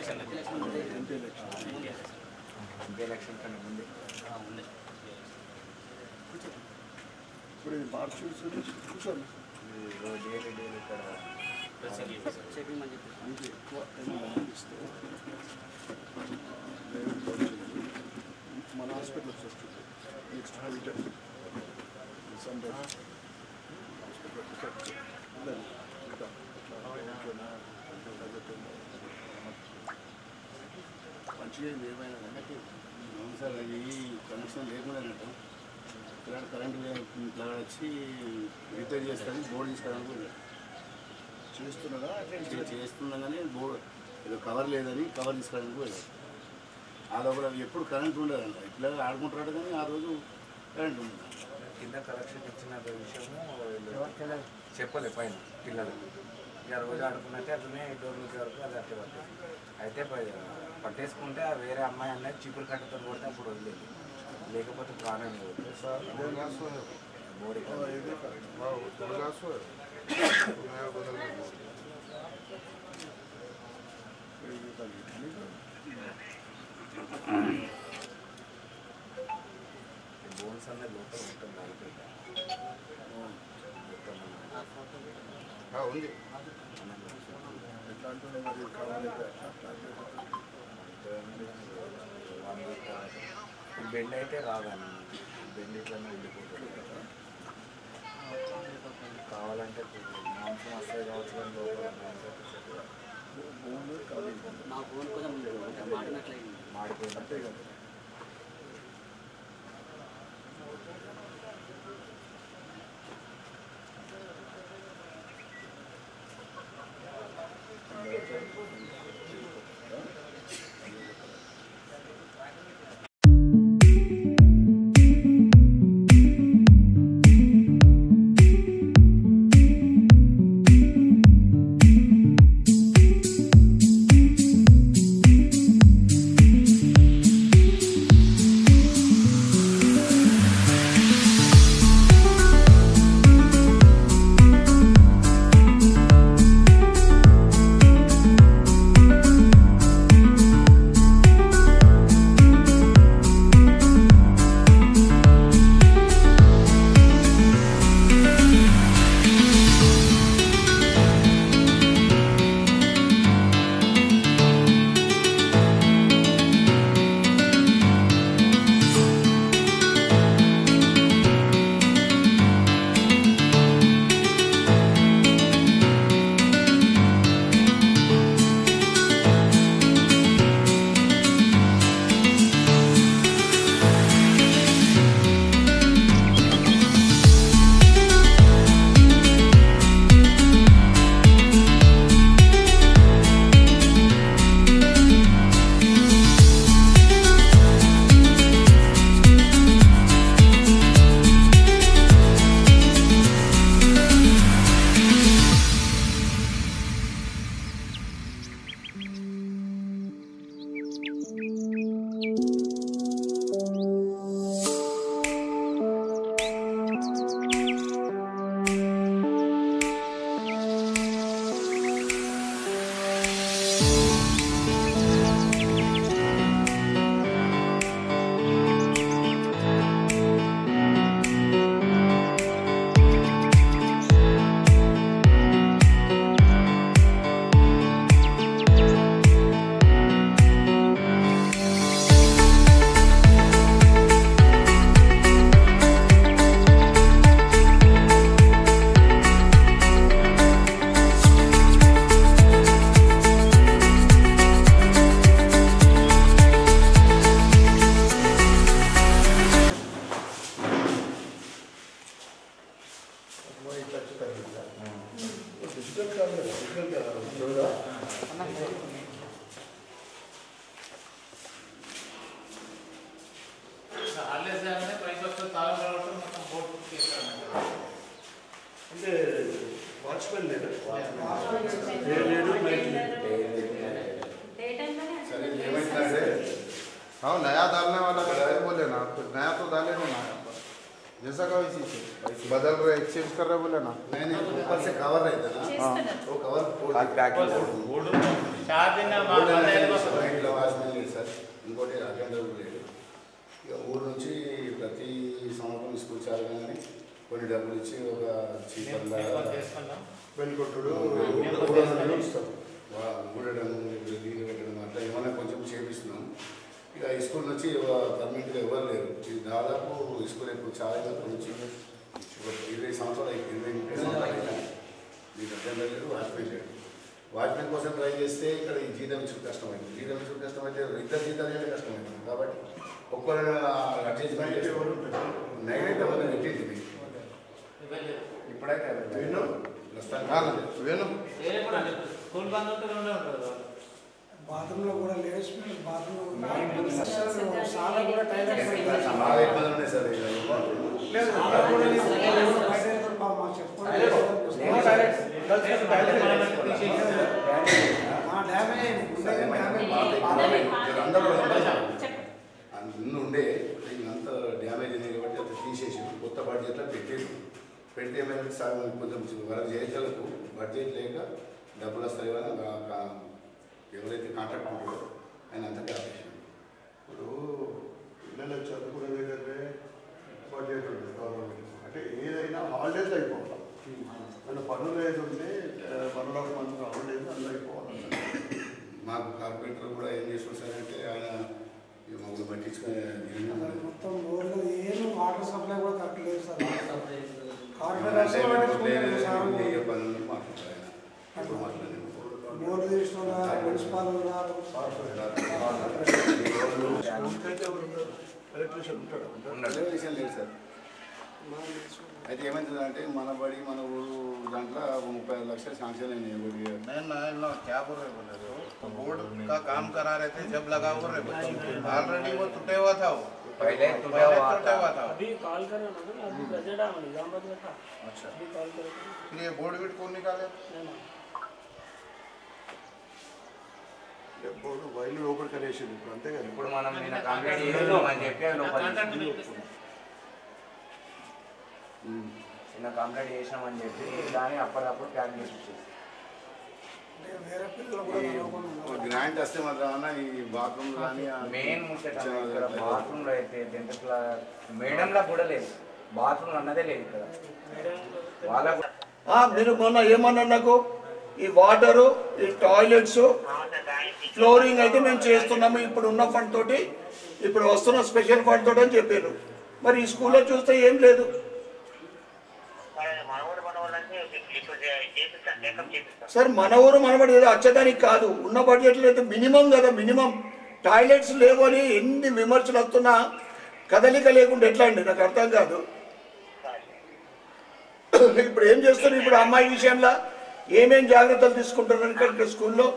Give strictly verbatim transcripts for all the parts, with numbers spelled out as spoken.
Election election కన్నా ముందే ఉంది. ఇప్పుడు ఇది మార్చి కూర్చోండి. డైలీ డైలీ ఇక్కడ చెకింగ్ అని చెప్పి మీకు ఎక్కువ ఇస్తే మన హాస్పిటల్ వచ్చేస్తుంది. నెక్స్ట్ హాస్పిటల్ సండే మంచిగా ఏమైనా సార్ అది కనెక్షన్ లేకుండా ఇక్కడ కరెంట్ ఇట్లా వచ్చి రిపేర్ చేస్తాను బోర్డు తీసుకోవడానికి చేస్తున్నారా? చేస్తున్నా కానీ బోర్డు ఏదో కవర్ లేదని కవర్ తీసుకోవడానికి పోయాడు. ఆ లోపల ఎప్పుడు కరెంట్ ఉండదంట. ఇట్లా ఆడుకుంటాడు కానీ ఆ రోజు కరెంట్ ఉండదు. కింద కలెక్షన్ ఇచ్చిన విషయము చెప్పలే పైన పిల్లలు ఇక రోజు ఆడుకున్నట్టే అట్లనే డోర్ నుంచి వరకు అది అట్టే పట్టేది. అయితే పట్టేసుకుంటే ఆ వేరే అమ్మాయి అనేది చీపురు కట్టతో కొడితే అప్పుడు వదిలేదు, లేకపోతే ప్రాణం బోడీ బోన్స్ అనేది లోపల మొత్తం కాలిపోయింది. ఉంది ఎట్లా అంటున్నా మరి కావాలి వన్ వీక్ బెండ్ అయితే రాదని బెండ్ ఇట్లనే వెళ్ళిపోతుంది. కావాలంటే మాంసం వస్తాయి కావచ్చు కానీ లోపల నా ఫోన్ కొంచెం మాడినట్లయింది. మాడిపోయినట్టే కదా. వాచ్మెన్ లేదా हाँ नया डालने वाला है बोले ना, नया तो डाले नहीं ना। जैसा का वैसी से बदल रहे एक्सचेंज कर रहे बोले ना नहीं नहीं ऊपर से कवर रहता ना वो कवर ఇట్లా వాచ్మెన్ లేదు సార్ ఇంకోటి అటెండర్ లేదు ఇక ఊరు నుంచి ప్రతి సంవత్సరం స్కూల్ చాలగానే కొన్ని డబ్బులు ఇచ్చి ఒక చీపర్లా వెళ్ళికొట్టుడు ఊడడం నీళ్ళు పెట్టడం అట్లా ఏమైనా కొంచెం చేపిస్తున్నాం ఇక ఈ స్కూల్ నుంచి పర్మనెంట్గా ఎవరు లేరు దాదాపు ఈ స్కూల్ ఎప్పుడు చాలా నుంచి ఇరవై సంవత్సరాలు ఇరవై ముప్పై సంవత్సరాలు అయినా మీకు అటెండర్ లేరు వాచ్మెన్ లేడు వాచ్మెన్ కోసం ట్రై చేస్తే ఇక్కడ ఈ జీతం ఇచ్చుకు కష్టమైంది జీతం ఇచ్చుకు కష్టమైతే ఇద్దరు జీతాలు చేయడం కష్టమైంది కాబట్టి ఒక్కరు అడ్జస్ట్మెంట్ నైట్ అయితే మనం పెట్టింది ఇప్పుడైతే బాత్రూంలో కూడా లేడీస్ బాత్రూమ్ చాలా కూడా టైలెట్స్ చాలా ఇబ్బందులు ఉన్నాయి సార్ అందరూ అన్నీ ఉండే అంత డ్యామేజ్ అయింది కాబట్టి అంత తీసేసి కొత్త బడ్జెట్లో పెట్టేది పెడితే ఏమైనా సార్ కొంచెం వరకు చేసేలకు బడ్జెట్ లేక డబ్బులు వస్తాయి ఎవరైతే కాంట్రాక్ట్ ఉంటారో ఆయన అంతకే ఆపేసాడు ఇప్పుడు పిల్లలు చదువుకునే దగ్గరే బడ్జెట్ ఉంటుంది గవర్నమెంట్ అంటే ఏదైనా హాలిడేస్ అయిపోవాలి మన పనులు ఏది ఉంటే పనులకు మంచి హాలిడేస్ అందులో అయిపోవాలి మాకు కార్పొరేటర్ కూడా ఏం చేసారు సార్ అంటే ఆయన మమ్మల్ని పట్టించుకునే మొత్తం ఊళ్ళో ఏం వాటర్ సప్లై కూడా కరెక్ట్ లేదు సార్ పనులు మాట్లాడారు ఆయన ఇప్పుడు మాట్లాడారు బోర్డు తీసిన మున్సిపాల్ ఎలక్ట్రీషియన్ ఉంటాడు విషయం లేదు సార్ అయితే ఏమైందంటే మన బడి మన ఊరు దాంట్లో मुप्पई आठ लक्षल सैंक्शन है नहीं बोलिए मैं ना ना क्या बोल रहे बोले तो बोर्ड का काम करा रहे थे जब लगा हुआ रहे ऑलरेडी वो टूटे हुआ था वो पहले टूटा हुआ था अभी कॉल करो ना अभी बजट आ निजामाबाद में था अच्छा अभी कॉल करो फिर ये बोर्ड विट कौन निकाले बोर्ड వైల్ ఓపెన్ కనేషన్ ఇప్పుడు అంతే కదా ఇప్పుడు మనం నిన్న కంప్లీట్ చేసాం అని చెప్పి లోపల నిన్న కంప్లీట్ చేసామని చెప్పి దాన్ని అప్పటికప్పుడు ప్యాక్ చేసి ఇచ్చేసి వేరే పిల్లలు కూడా గ్రాంట్ వస్తే మాత్రం ఈ బాత్రూమ్ కానీ మెయిన్ ముచ్చట ఇక్కడ బాత్రూంలో అయితే టెన్త్ క్లాస్ మేడంలా కూడా లేదు బాత్రూమ్ అన్నదే లేదు ఇక్కడ వాళ్ళకు మీరు మొన్న ఏమన్నా నాకు ఈ వాటరు ఈ టాయిలెట్స్ ఫ్లోరింగ్ అయితే మేము చేస్తున్నాము ఇప్పుడు ఉన్న ఫండ్ తోటి ఇప్పుడు వస్తున్న స్పెషల్ ఫండ్ తోటి అని చెప్పారు మరి ఈ స్కూల్లో చూస్తే ఏం లేదు సార్ మన ఊరు మనబడి ఏదో వచ్చేదానికి కాదు ఉన్న బడ్జెట్లో అయితే మినిమం కదా మినిమం టాయిలెట్స్ లేవు అని ఎన్ని విమర్శలు వస్తున్నా కదలిక లేకుండా ఎట్లా అండి నాకు అర్థం కాదు ఇప్పుడు ఏం చేస్తారు ఇప్పుడు అమ్మాయి విషయంలో ఏమేం జాగ్రత్తలు తీసుకుంటున్నారు ఇక్కడ స్కూల్లో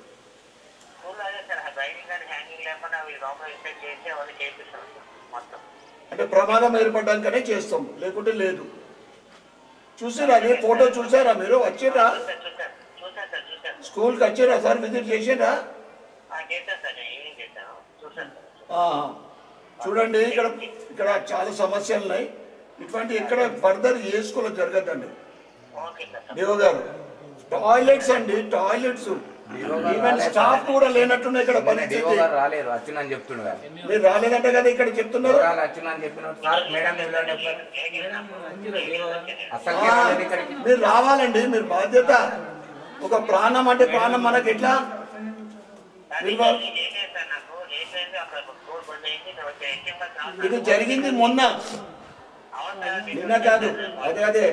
అంటే ప్రమాదం ఏర్పడడానికనే చేస్తాం లేకుంటే లేదు చూసారా అదే ఫోటో చూసారా మీరు వచ్చిరా స్కూల్కి వచ్చిరా సార్ విజిట్ చేసారా చూడండి ఇక్కడ ఇక్కడ చాలా సమస్యలు ఉన్నాయి ఇటువంటి ఇక్కడ ఫర్దర్ ఏ స్కూల్లో జరగద్దండి దేవ గారు టాయిలెట్స్ అండి టాయిలెట్స్ ఈవెన్ స్టాఫ్ కూడా లేనట్టున్నా ఇక్కడ పరిస్థితి రాలేదు వచ్చిందని చెప్తున్నారు మీరు రాలేదంటే కదా ఇక్కడ చెప్తున్నారు వచ్చిందని చెప్పిన మీరు రావాలండి మీరు బాధ్యత ఒక ప్రాణం అంటే ప్రాణం మనకి ఎట్లా ఇది జరిగింది మొన్న నిన్న కాదు అదే అదే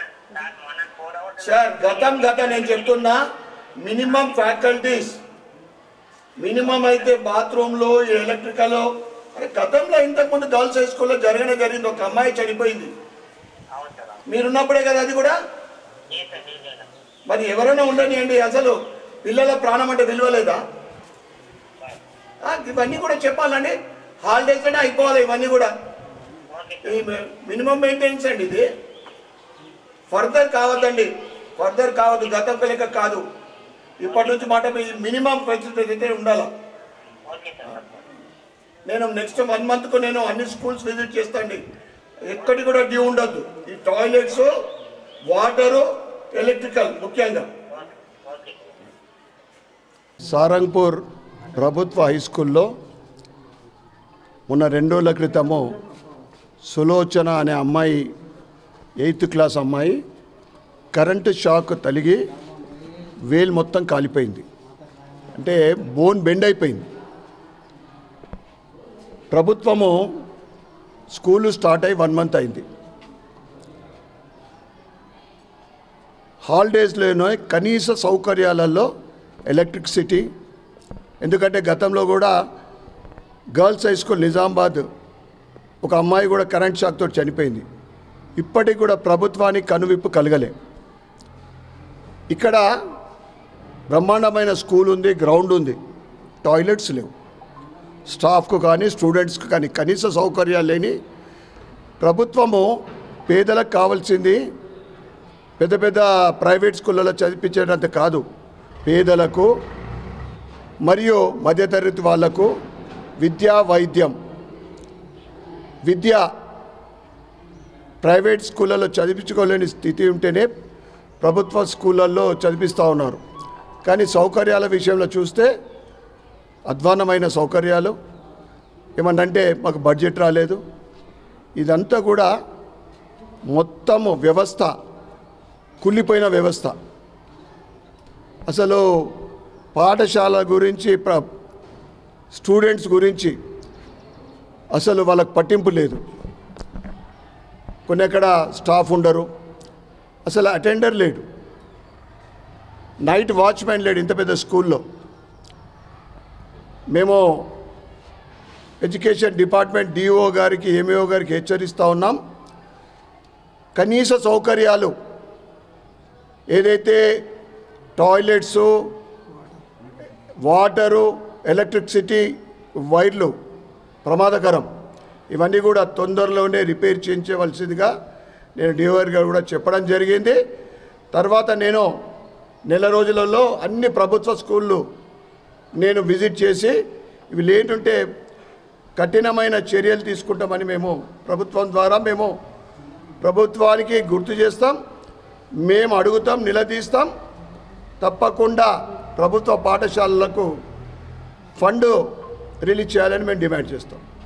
సార్ గతం గత నేను చెప్తున్నా మినిమం ఫ్యాకల్టీస్ మినిమం అయితే బాత్రూంలో ఎలక్ట్రికల్ అరే గతంలో ఇంతకుముందు గర్ల్స్ హై స్కూల్లో జరగనే జరిగింది ఒక అమ్మాయి చనిపోయింది మీరున్నప్పుడే కదా అది కూడా మరి ఎవరైనా ఉండనియండి అసలు పిల్లల ప్రాణం అంటే విలువలేదా ఇవన్నీ కూడా చెప్పాలండి హాలిడేస్ అంటే అయిపోవాలి ఇవన్నీ కూడా ఈ మినిమం మెయింటెనెన్స్ అండి ఇది ఫర్దర్ కావద్దండి ఫర్దర్ కావద్దు గతం లెక్క కాదు ఇప్పటి నుంచి మాట మినిమం ఫెసిలిటీస్ అయితే ఉండాలి నేను నెక్స్ట్ వన్ మంత్కు నేను అన్ని స్కూల్స్ విజిట్ చేస్తాండి ఎక్కడి కూడా డ్యూ ఉండద్దు. ఈ టాయిలెట్స్, వాటరు, ఎలక్ట్రికల్ ముఖ్యంగా. సారంగపూర్ ప్రభుత్వ హై స్కూల్లో మొన్న రెండు రోజుల క్రితము సులోచన అనే అమ్మాయి, ఎయిత్ క్లాస్ అమ్మాయి కరెంటు షాక్ తగిలి వేలు మొత్తం కాలిపోయింది. అంటే బోన్ బెండ్ అయిపోయింది. ప్రభుత్వము స్కూలు స్టార్ట్ అయ్యి వన్ మంత్ అయింది. హాలిడేస్లోనో కనీస సౌకర్యాలలో ఎలక్ట్రిసిటీ, ఎందుకంటే గతంలో కూడా గర్ల్స్ హై స్కూల్ నిజామాబాద్ ఒక అమ్మాయి కూడా కరెంట్ షాక్తో చనిపోయింది. ఇప్పటికి కూడా ప్రభుత్వానికి కనువిప్పు కలగలే. ఇక్కడ బ్రహ్మాండమైన స్కూల్ ఉంది, గ్రౌండ్ ఉంది, టాయిలెట్స్ లేవు, స్టాఫ్కు కానీ స్టూడెంట్స్కు కానీ కనీస సౌకర్యాలు లేని ప్రభుత్వము పేదలకు కావాల్సింది పెద్ద పెద్ద ప్రైవేట్ స్కూళ్ళలో చదివించేటంత కాదు, పేదలకు మరియు మధ్యతరగతి వాళ్లకు విద్యా వైద్యం, విద్య ప్రైవేట్ స్కూళ్ళలో చదివించుకోలేని స్థితి ఉంటేనే ప్రభుత్వ స్కూళ్ళల్లో చదివిస్తూ ఉన్నారు. కానీ సౌకర్యాల విషయంలో చూస్తే అధ్వాన్నమైన సౌకర్యాలు. ఏమన్నంటే మాకు బడ్జెట్ రాలేదు. ఇదంతా కూడా మొత్తము వ్యవస్థ కుళ్ళిపోయిన వ్యవస్థ. అసలు పాఠశాల గురించి, ప్ర స్టూడెంట్స్ గురించి అసలు వాళ్ళకు పట్టింపు లేదు. కొన్ని ఎక్కడ స్టాఫ్ ఉండరు, అసలు అటెండర్ లేడు, నైట్ వాచ్మెన్ లేడు ఇంత పెద్ద స్కూల్లో. మేము ఎడ్యుకేషన్ డిపార్ట్మెంట్ డిఓ గారికి, ఎంఈఓ గారికి హెచ్చరిస్తూ ఉన్నాం. కనీస సౌకర్యాలు ఏదైతే టాయిలెట్సు, వాటరు, ఎలక్ట్రిసిటీ వైర్లు ప్రమాదకరం, ఇవన్నీ కూడా తొందరలోనే రిపేర్ చేయించవలసిందిగా నేను డిఓ గారు కూడా చెప్పడం జరిగింది. తర్వాత నేను నెల రోజులలో అన్ని ప్రభుత్వ స్కూళ్ళు నేను విజిట్ చేసి ఇవి లేకుంటే కఠినమైన చర్యలు తీసుకుంటామని మేము ప్రభుత్వం ద్వారా మేము ప్రభుత్వానికి గుర్తు చేస్తాం. మేము అడుగుతాం, నిలదీస్తాం. తప్పకుండా ప్రభుత్వ పాఠశాలలకు ఫండ్ రిలీజ్ చేయాలని మేము డిమాండ్ చేస్తాం.